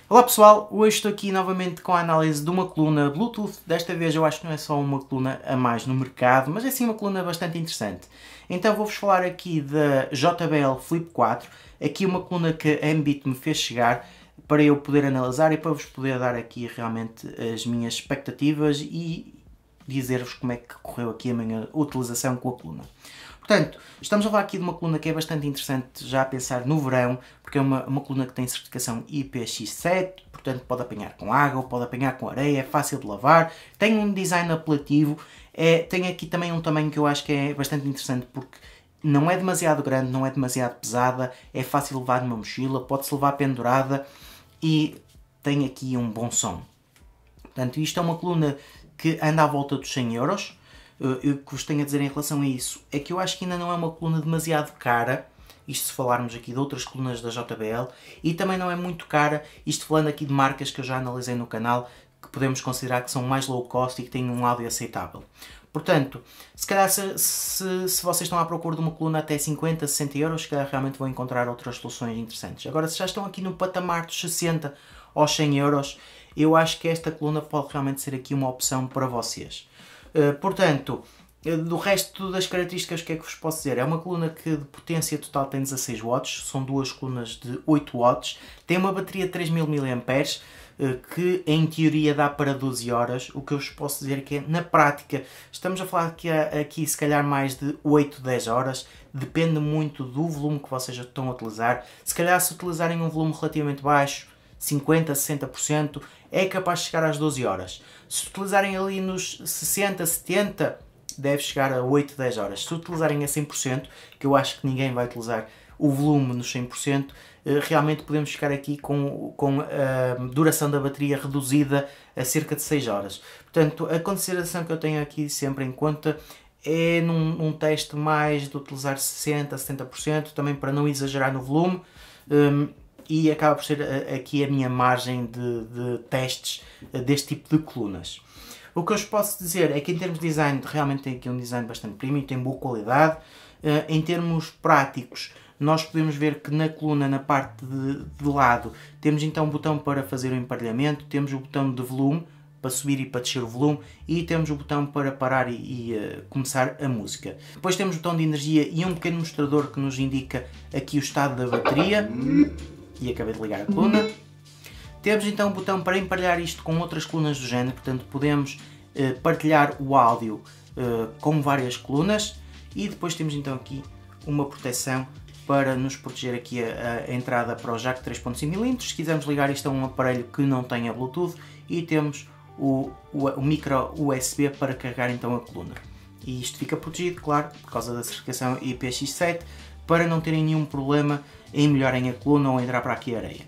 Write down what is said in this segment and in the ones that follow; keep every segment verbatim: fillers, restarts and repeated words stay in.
Olá pessoal, hoje estou aqui novamente com a análise de uma coluna Bluetooth. Desta vez eu acho que não é só uma coluna a mais no mercado, mas é sim uma coluna bastante interessante. Então vou-vos falar aqui da J B L Flip quatro, aqui uma coluna que a Mbit me fez chegar para eu poder analisar e para vos poder dar aqui realmente as minhas expectativas e dizer-vos como é que correu aqui a minha utilização com a coluna. Portanto, estamos a falar aqui de uma coluna que é bastante interessante já a pensar no verão, porque é uma, uma coluna que tem certificação I P X sete, portanto pode apanhar com água, pode apanhar com areia, é fácil de lavar, tem um design apelativo, é, tem aqui também um tamanho que eu acho que é bastante interessante porque não é demasiado grande, não é demasiado pesada, é fácil de levar numa mochila, pode-se levar pendurada e tem aqui um bom som. Portanto, isto é uma coluna que anda à volta dos cem euros. O que vos tenho a dizer em relação a isso é que eu acho que ainda não é uma coluna demasiado cara, isto se falarmos aqui de outras colunas da J B L, e também não é muito cara, isto falando aqui de marcas que eu já analisei no canal, que podemos considerar que são mais low cost e que têm um áudio aceitável. Portanto, se calhar se, se, se vocês estão à procura de uma coluna até cinquenta, sessenta euros, se calhar realmente vão encontrar outras soluções interessantes. Agora, se já estão aqui no patamar dos sessenta aos cem euros, eu acho que esta coluna pode realmente ser aqui uma opção para vocês. Uh, portanto, do resto das características, o que é que vos posso dizer? É uma coluna que de potência total tem dezasseis watts, são duas colunas de oito watts, tem uma bateria de três mil miliampères, uh, que em teoria dá para doze horas, o que eu vos posso dizer é que na prática estamos a falar aqui, aqui se calhar mais de oito, dez horas, depende muito do volume que vocês estão a utilizar. Se calhar se utilizarem um volume relativamente baixo, cinquenta, sessenta por cento, é capaz de chegar às doze horas. Se utilizarem ali nos sessenta, setenta, deve chegar a oito, dez horas. Se utilizarem a cem por cento, que eu acho que ninguém vai utilizar o volume nos cem por cento, realmente podemos ficar aqui com, com a duração da bateria reduzida a cerca de seis horas. Portanto, a consideração que eu tenho aqui sempre em conta é num, num teste mais de utilizar sessenta, setenta por cento, também para não exagerar no volume, um, e acaba por ser aqui a minha margem de, de testes deste tipo de colunas. O que eu vos posso dizer é que em termos de design, realmente tem aqui um design bastante premium, tem boa qualidade. Em termos práticos, nós podemos ver que na coluna, na parte de, de lado, temos então um botão para fazer o emparelhamento, temos o botão de volume, para subir e para descer o volume, e temos o botão para parar e, e uh, começar a música. Depois temos o botão de energia e um pequeno mostrador que nos indica aqui o estado da bateria. E acabei de ligar a coluna. Temos então um botão para emparelhar isto com outras colunas do género, portanto podemos uh, partilhar o áudio uh, com várias colunas, e depois temos então aqui uma proteção para nos proteger aqui a, a entrada para o jack três ponto cinco milímetros, se quisermos ligar isto a um aparelho que não tenha Bluetooth, e temos o, o, o micro U S B para carregar então a coluna. E isto fica protegido, claro, por causa da certificação I P X sete, para não terem nenhum problema em molharem a coluna ou entrar para aqui a areia.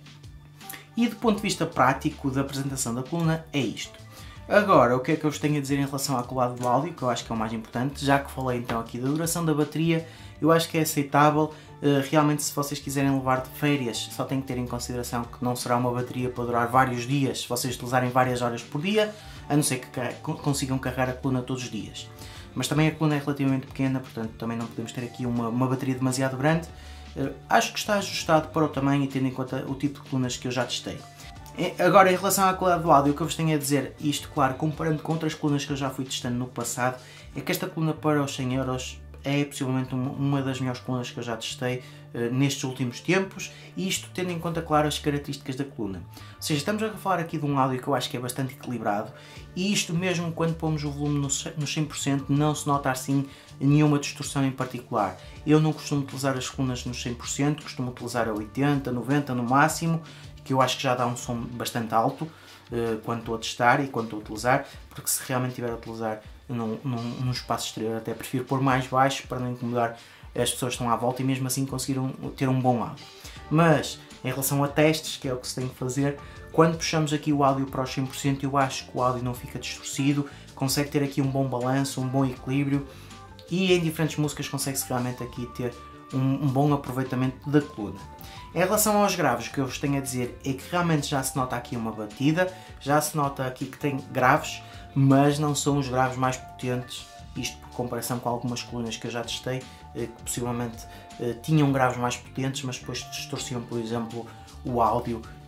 E do ponto de vista prático da apresentação da coluna é isto. Agora, o que é que eu vos tenho a dizer em relação à qualidade do áudio, que eu acho que é o mais importante, já que falei então aqui da duração da bateria, eu acho que é aceitável. Realmente, se vocês quiserem levar de férias, só tem que ter em consideração que não será uma bateria para durar vários dias, se vocês utilizarem várias horas por dia, a não ser que consigam carregar a coluna todos os dias. Mas também a coluna é relativamente pequena, portanto também não podemos ter aqui uma, uma bateria demasiado grande. Uh, acho que está ajustado para o tamanho e tendo em conta o tipo de colunas que eu já testei. E, agora, em relação à qualidade do áudio, o que eu vos tenho a dizer, isto claro, comparando com outras colunas que eu já fui testando no passado, é que esta coluna para os cem euros é possivelmente uma das melhores colunas que eu já testei uh, nestes últimos tempos, e isto tendo em conta, claro, as características da coluna. Ou seja, estamos a falar aqui de um áudio que eu acho que é bastante equilibrado, e isto mesmo quando pomos o volume no cem por cento não se nota assim nenhuma distorção em particular. Eu não costumo utilizar as colunas nos cem por cento, costumo utilizar a oitenta, noventa no máximo, que eu acho que já dá um som bastante alto uh, quando estou a testar e quando estou a utilizar, porque se realmente estiver a utilizar num, num, num espaço exterior até prefiro pôr mais baixo para não incomodar as pessoas que estão à volta e mesmo assim conseguir um, ter um bom áudio. Mas em relação a testes, que é o que se tem que fazer, quando puxamos aqui o áudio para os cem por cento eu acho que o áudio não fica distorcido, consegue ter aqui um bom balanço, um bom equilíbrio, e em diferentes músicas consegue-se realmente aqui ter um, um bom aproveitamento da coluna. Em relação aos graves, o que eu vos tenho a dizer é que realmente já se nota aqui uma batida, já se nota aqui que tem graves, mas não são os graves mais potentes, isto por comparação com algumas colunas que eu já testei, que possivelmente tinham graves mais potentes, mas depois distorciam, por exemplo, o áudio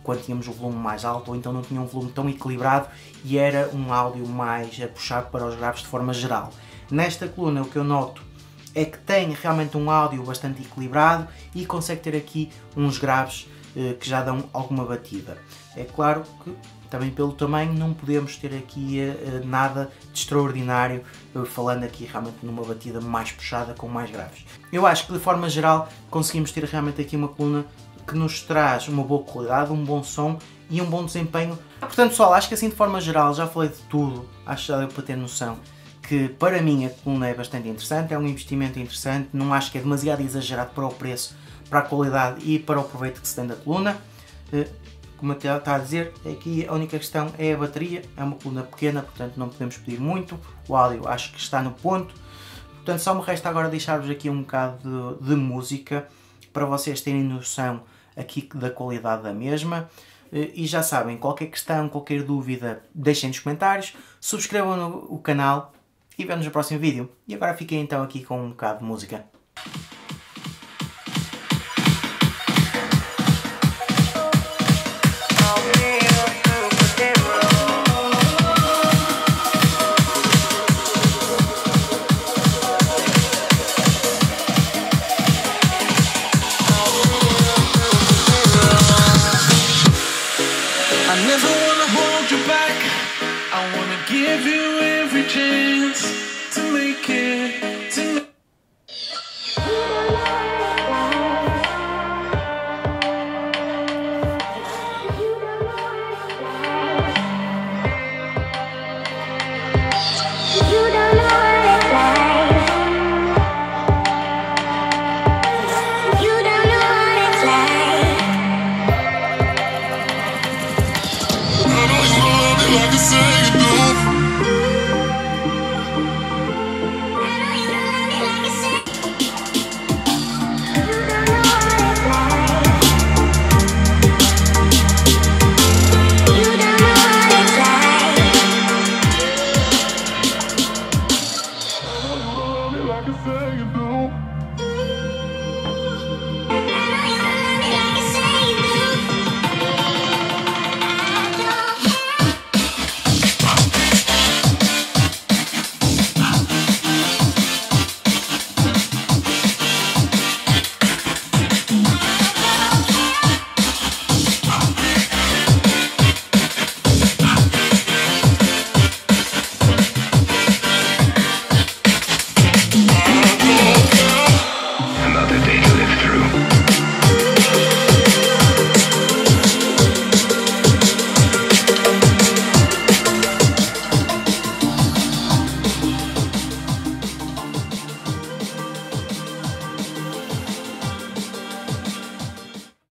quando tínhamos o volume mais alto, ou então não tinha um volume tão equilibrado e era um áudio mais a puxar para os graves de forma geral. Nesta coluna o que eu noto é que tem realmente um áudio bastante equilibrado e consegue ter aqui uns graves eh, que já dão alguma batida. É claro que também pelo tamanho não podemos ter aqui eh, nada de extraordinário, eh, falando aqui realmente numa batida mais puxada com mais graves. Eu acho que de forma geral conseguimos ter realmente aqui uma coluna que nos traz uma boa qualidade, um bom som e um bom desempenho. Portanto pessoal, acho que assim de forma geral já falei de tudo, acho que já deu para ter noção que para mim a coluna é bastante interessante, é um investimento interessante, não acho que é demasiado exagerado para o preço, para a qualidade e para o proveito que se tem da coluna. Como eu estava a dizer, aqui a única questão é a bateria, é uma coluna pequena, portanto não podemos pedir muito, o áudio acho que está no ponto, portanto só me resta agora deixar-vos aqui um bocado de, de música, para vocês terem noção aqui da qualidade da mesma. E já sabem, qualquer questão, qualquer dúvida, deixem nos comentários, subscrevam no, o canal e vemos no próximo vídeo. E agora fiquem então aqui com um bocado de música. I never wanna hold you back. I wanna give you every chance to make it, to make You don't know what it's like. You don't know what it's like. I don't know, like I say you do.